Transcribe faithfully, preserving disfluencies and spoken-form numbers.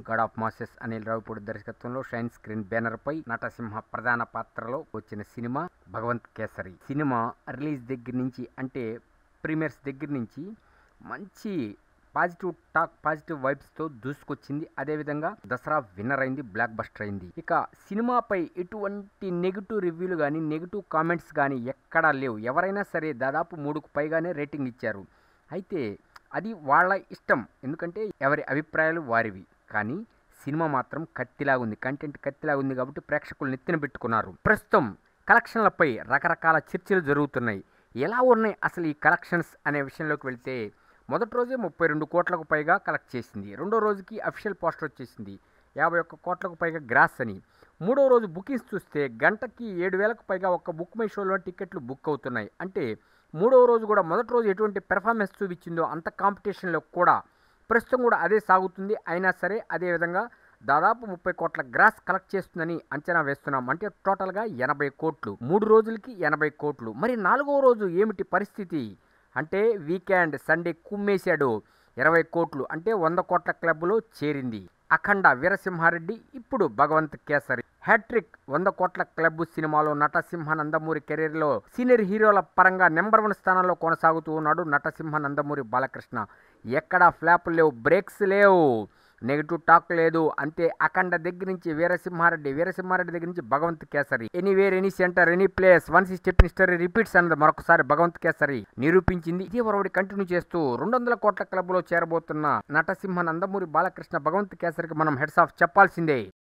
God of masses Anil Ravipudi దర్శకత్వంలో Shine Screen banner పై నటసింహ ప్రధాన పాత్రలో వచ్చిన cinema Bhagavanth Kesari. Cinema release దగ్గర నుంచి అంటే ప్రీమియర్స్ దగ్గర నుంచి మంచి పాజిటివ్ టాక్ పాజిటివ్ వైబ్స్తో దూసుకొచ్చింది. అదేవిధంగా దసరా విన్నర్ అయింది, బ్లాక్ బస్టర్ అయింది. ఇక సినిమాపై ఎటువంటి నెగిటివ్ రివ్యూలు కానీ నెగిటివ్ కామెంట్స్ కానీ ఎక్కడా లేవు. ఎవరైనా సరే దాదాపు మూడుకు పైగానే రేటింగ్ ఇచ్చారు. అయితే అది వాళ్ళ ఇష్టం, ఎందుకంటే ఎవరి అభిప్రాయాలు వారివి. కానీ సినిమా మాత్రం కత్తిలాగా ఉంది, కంటెంట్ కత్తిలాగా ఉంది కాబట్టి ప్రేక్షకులు నెత్తిన పెట్టుకున్నారు. ప్రస్తుతం కలెక్షన్లపై రకరకాల చర్చలు జరుగుతున్నాయి. ఎలా ఉన్నాయి అసలు ఈ కలెక్షన్స్ అనే విషయంలోకి వెళ్తే, మొదటి రోజే ముప్పై రెండు కోట్లకు పైగా కలెక్ట్ చేసింది. రెండో రోజుకి అఫీషియల్ పోస్టర్ వచ్చేసింది యాభై ఒక్క కోట్లకు పైగా గ్రాస్ అని. మూడో రోజు బుకింగ్స్ చూస్తే గంటకి ఏడు వేలకు పైగా ఒక్క బుక్ మై షోలో టికెట్లు బుక్ అవుతున్నాయి. అంటే మూడవ రోజు కూడా మొదటి రోజు ఎటువంటి పెర్ఫార్మెన్స్ చూపించిందో అంత కాంపిటీషన్లో కూడా ప్రస్తుతం కూడా అదే సాగుతుంది. అయినా సరే అదేవిధంగా దాదాపు ముప్పై కోట్ల గ్రాస్ కలెక్ట్ చేస్తుందని అంచనా వేస్తున్నాం. అంటే టోటల్గా ఎనభై కోట్లు, మూడు రోజులకి ఎనభై కోట్లు. మరి నాలుగవ రోజు ఏమిటి పరిస్థితి అంటే, వీకెండ్ సండే కుమ్మేశాడు ఇరవై కోట్లు, అంటే వంద కోట్ల క్లబ్లో చేరింది. అఖండ వీరసింహారెడ్డి, ఇప్పుడు భగవంత్ కేసరి హ్యాట్రిక్. వంద కోట్ల క్లబ్ సినిమాలో నటసింహ నందమూరి కెరీర్లో సీనియర్ హీరోల పరంగా నెంబర్ వన్ స్థానంలో కొనసాగుతూ ఉన్నాడు నటసింహ నందమూరి బాలకృష్ణ. ఎక్కడా ఫ్లాప్ లేవు, బ్రేక్స్ లేవు, నెగిటివ్ టాక్ లేదు. అంతే అఖండ దగ్గర నుంచి వీరసింహారెడ్డి, వీరసింహారెడ్డి దగ్గర నుంచి Bhagavanth Kesari. Anywhere any centre any place once step history repeats అన్నది మరొకసారి భగవంత్ కేసరి నిరూపించింది. ఇదే వరవడి కంటిన్యూ చేస్తూ రెండు వందల కోట్ల క్లబ్ లో చేరబోతున్న నటసింహ నందమూరి బాలకృష్ణ భగవంత్ కేసరికి మనం హెడ్స్ ఆఫ్ చెప్పాల్సిందే.